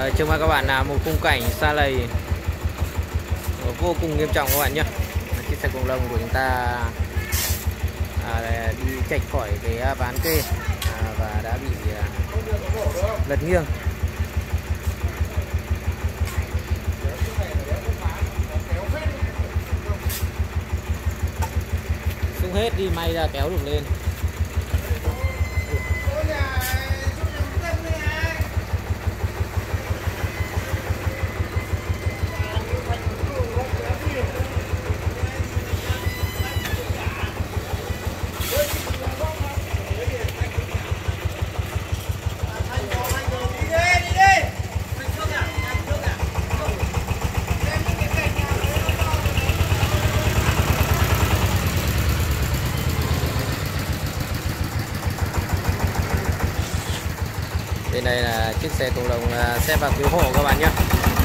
Trước mắt các bạn là một khung cảnh sa lầy vô cùng nghiêm trọng các bạn nhé. Chiếc xe cùng lông của chúng ta đi chệch khỏi cái ván kê và đã bị lật nghiêng. Xuống hết đi, may ra kéo được lên. Bên đây là chiếc xe cộng đồng xếp vào cứu hộ các bạn nhé.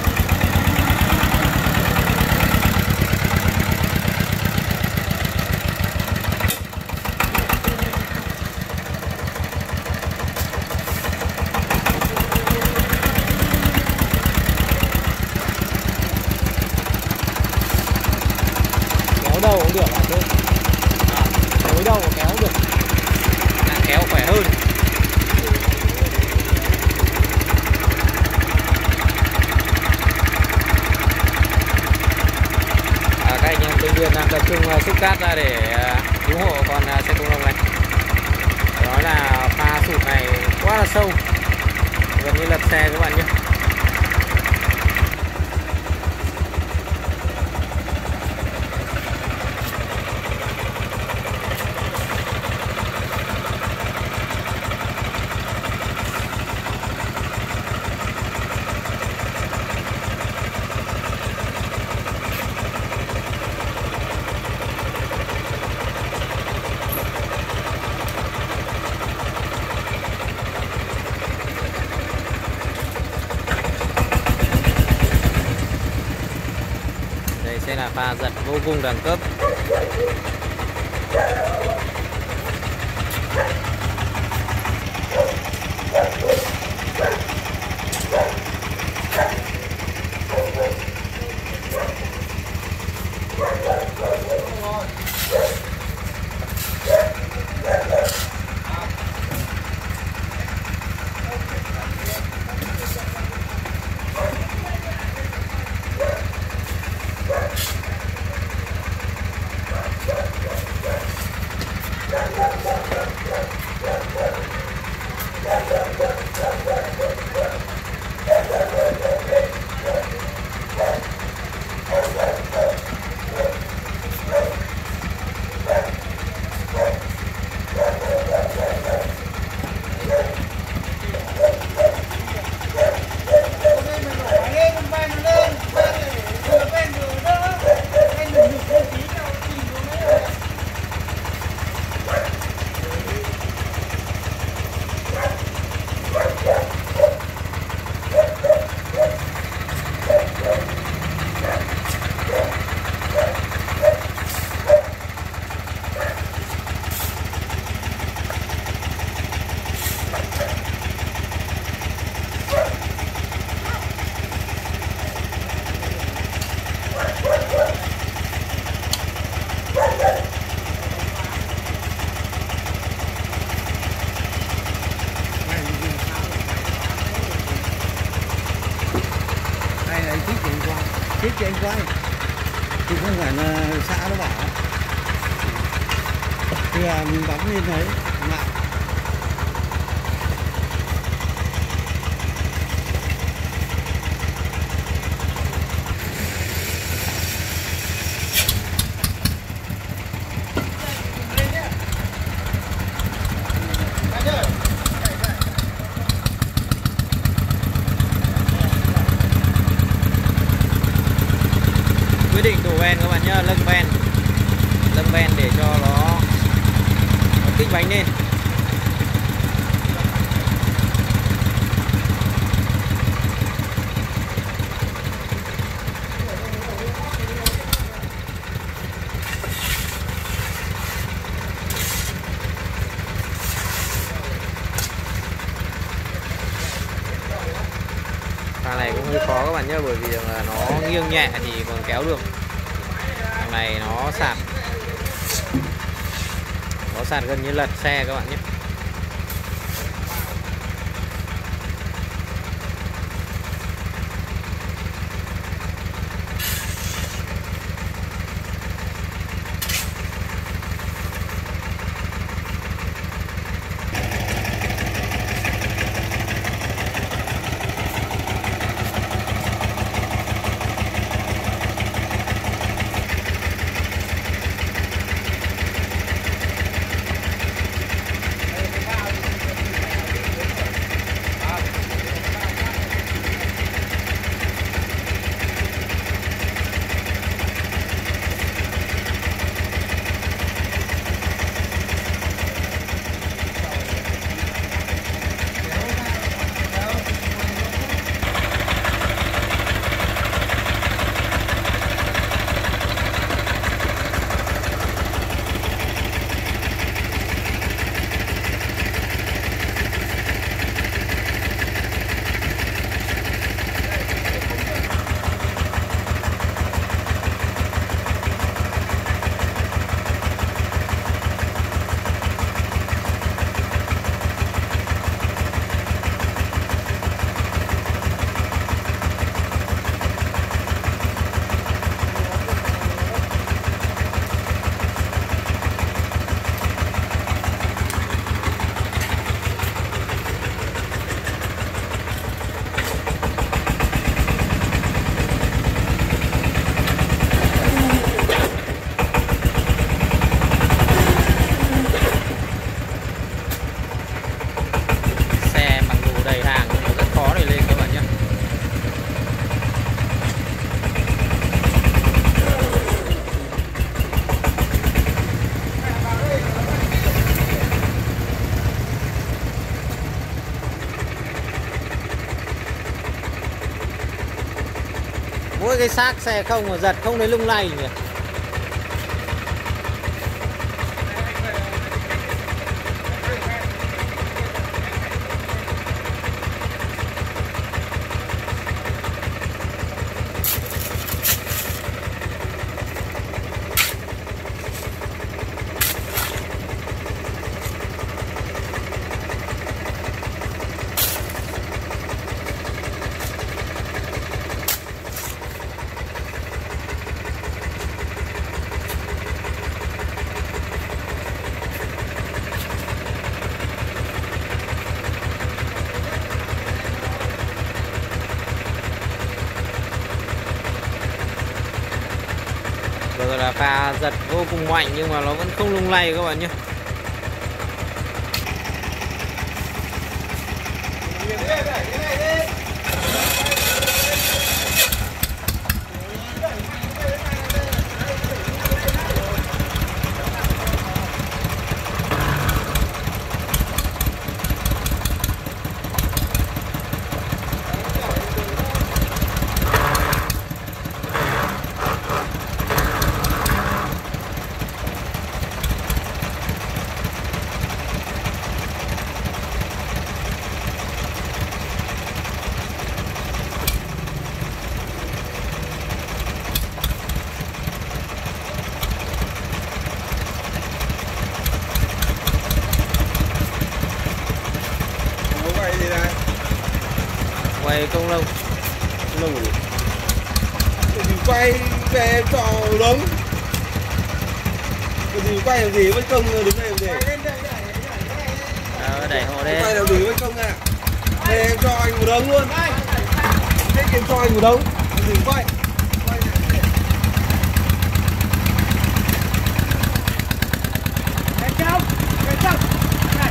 Kéo đâu cũng được ạ chứ. Đối đâu kéo cũng được. Kéo khỏe hơn. Các anh em nhân viên đang tập trung xúc cát ra để cứu hộ con xe công nông này. Đó là pha sụt này quá là sâu, gần như lật xe các bạn nhé. Đây là pha giật vô cùng đẳng cấp. Thích cho anh quay thì không phải là xã nó bảo thì là mình bấm lên thấy mạng. Quyết định đổ ben các bạn nhá, lâng ben để cho nó kích bánh lên. này cũng hơi khó các bạn nhé, bởi vì là nó nghiêng nhẹ thì còn kéo được. Thằng này nó sạt gần như lật xe các bạn nhé. Mỗi cái xác xe không mà giật không thấy lung lay nhỉ. Rồi là pha giật vô cùng mạnh nhưng mà nó vẫn không lung lay các bạn nhé. Quay công lông. Lông gì? Thì quay về trò lớn. Thì quay làm gì, vẫn công đứng đây làm gì? Đẩy hộ đây. Quay làm gì vẫn công à? Đây em cho anh một đống luôn. Thế em cho anh một đống. Làm gì quay? Quay này. Em trong. Này.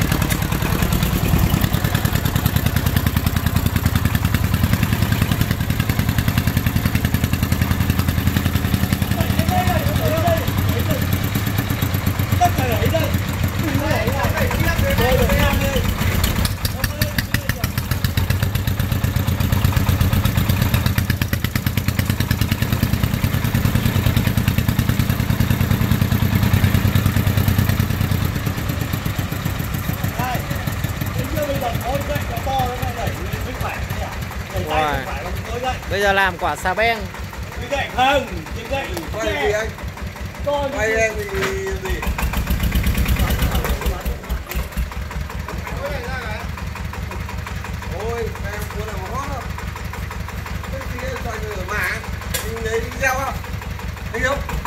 Bây giờ làm quả xà beng. Cái gậy không, cái gậy. Quay gì anh? Quay em thì gì? Ôi, em muốn làm hot không? Cái gì cho anh ở mà. Anh lấy video không? Anh không?